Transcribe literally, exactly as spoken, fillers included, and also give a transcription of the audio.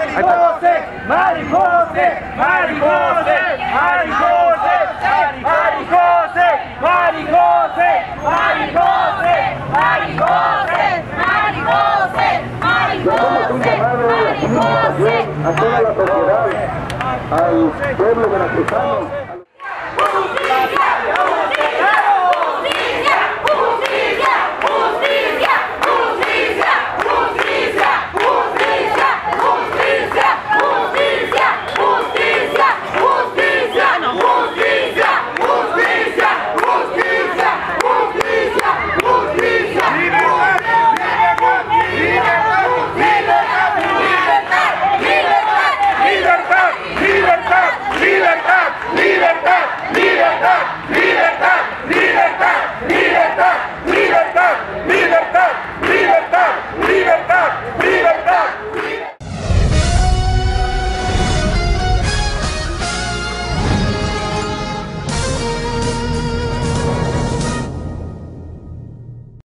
Maricose, maricose, maricose, maricose, maricose, maricose, maricose, maricose, maricose, maricose, a toda la sociedad, al pueblo veracruzano.